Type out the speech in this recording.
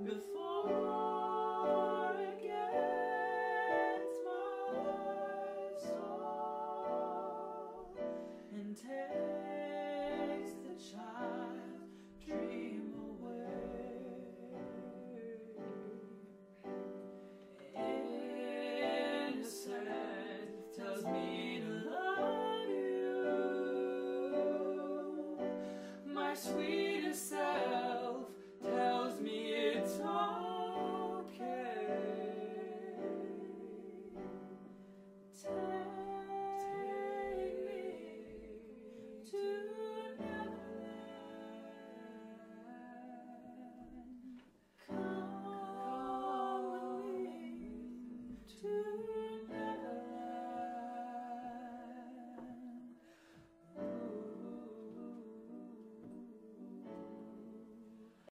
before it gets my soul and takes the child's dream away. Innocence tells me to love you, my sweetest self.